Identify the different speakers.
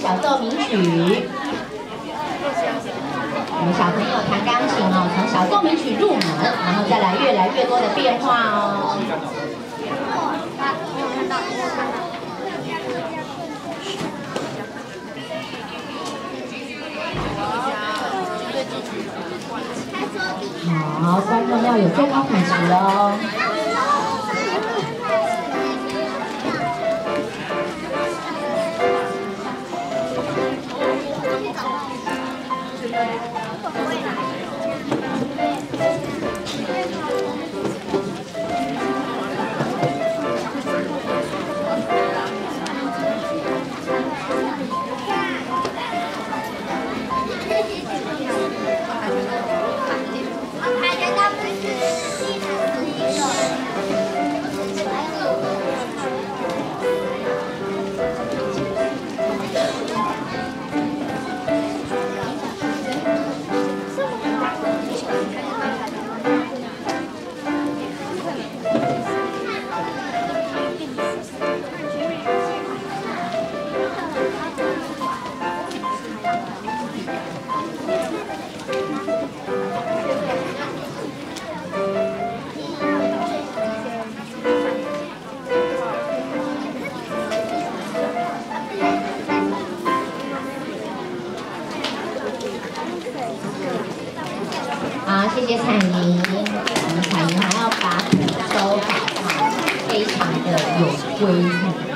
Speaker 1: 小奏鸣曲。我们小朋友弹钢琴哦，从小奏鸣曲入门，然后再来越来越多的变化哦。好，观众要有健康品质哦。好，谢谢彩莹。我们彩莹还要把鼓手打得非常的有规律。